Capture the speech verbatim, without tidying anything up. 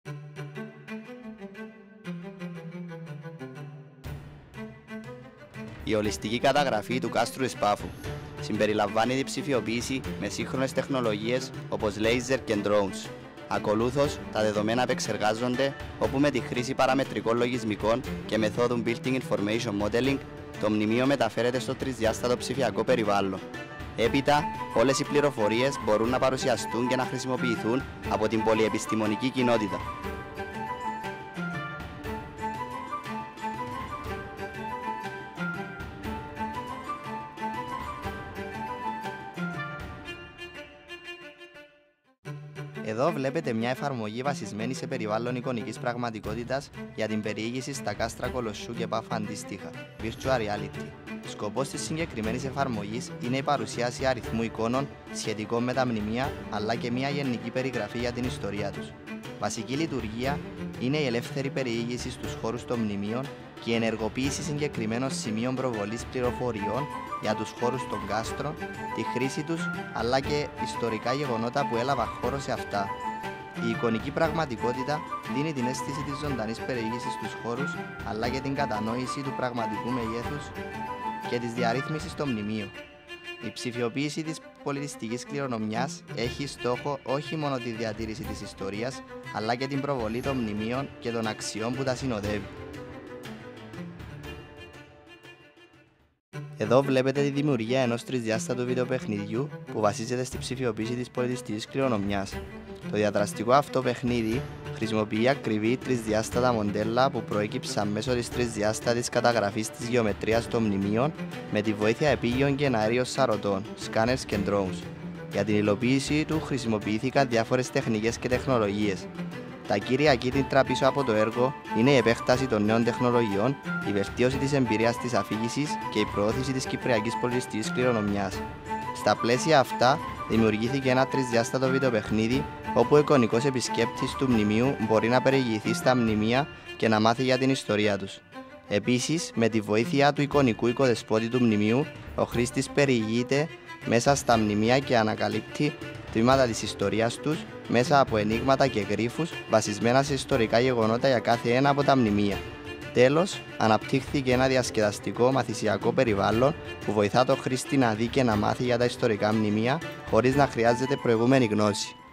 Η ολιστική καταγραφή του κάστρου Εσπάφου συμπεριλαμβάνει την ψηφιοποίηση με σύγχρονες τεχνολογίες όπως λέιζερ και drones. Ακολούθως, τα δεδομένα επεξεργάζονται, όπου με τη χρήση παραμετρικών λογισμικών και μεθόδου Building Information Modeling, το μνημείο μεταφέρεται στο τρισδιάστατο ψηφιακό περιβάλλον. Έπειτα, όλες οι πληροφορίες μπορούν να παρουσιαστούν και να χρησιμοποιηθούν από την πολυεπιστημονική κοινότητα. Εδώ βλέπετε μια εφαρμογή βασισμένη σε περιβάλλον εικονικής πραγματικότητας για την περιήγηση στα κάστρα Κολοσσού και Πάφου αντίστοιχα, Virtual Reality. Σκοπός της συγκεκριμένης εφαρμογής είναι η παρουσίαση αριθμού εικόνων σχετικών με τα μνημεία, αλλά και μια γενική περιγραφή για την ιστορία τους. Βασική λειτουργία είναι η ελεύθερη περιήγηση στους χώρους των μνημείων και η ενεργοποίηση συγκεκριμένων σημείων προβολής πληροφοριών για τους χώρους των κάστρων, τη χρήση τους, αλλά και ιστορικά γεγονότα που έλαβαν χώρο σε αυτά. Η εικονική πραγματικότητα δίνει την αίσθηση της ζωντανής περιήγησης στους χώρους, αλλά και την κατανόηση του πραγματικού μεγέθους και της διαρρύθμισης των μνημείων. Η ψηφιοποίηση της πολιτιστικής κληρονομιάς έχει στόχο όχι μόνο τη διατήρηση της ιστορίας, αλλά και την προβολή των μνημείων και των αξιών που τα συνοδεύει. Εδώ βλέπετε τη δημιουργία ενός τρισδιάστατου βιντεοπαιχνιδιού που βασίζεται στη ψηφιοποίηση της πολιτιστικής κληρονομιάς. Το διαδραστικό αυτό παιχνίδι χρησιμοποιεί ακριβή τρισδιάστατα μοντέλα που προέκυψαν μέσω της τρισδιάστατης καταγραφής της γεωμετρίας των μνημείων με τη βοήθεια επίγειων και εναέριων σαρωτών, σκάνερς και drones. Για την υλοποίηση του χρησιμοποιήθηκαν διάφορες τεχνικές και τεχνολογίες. Τα κύρια κίνητρα πίσω από το έργο είναι η επέκταση των νέων τεχνολογιών, η βελτίωση της εμπειρίας της αφήγησης και η προώθηση της κυπριακής πολιτιστικής κληρονομιάς. Στα πλαίσια αυτά, δημιουργήθηκε ένα τρισδιάστατο βιντεοπαιχνίδι όπου ο εικονικός επισκέπτης του μνημείου μπορεί να περιηγηθεί στα μνημεία και να μάθει για την ιστορία τους. Επίσης, με τη βοήθεια του εικονικού οικοδεσπότη του μνημείου, ο χρήστης περιηγείται μέσα στα μνημεία και ανακαλύπτει τμήματα της ιστορίας τους μέσα από ενίγματα και γρίφους βασισμένα σε ιστορικά γεγονότα για κάθε ένα από τα μνημεία. Τέλος, αναπτύχθηκε ένα διασκεδαστικό μαθησιακό περιβάλλον που βοηθά το χρήστη να δει και να μάθει για τα ιστορικά μνημεία χωρίς να χρειάζεται προηγούμενη γνώση.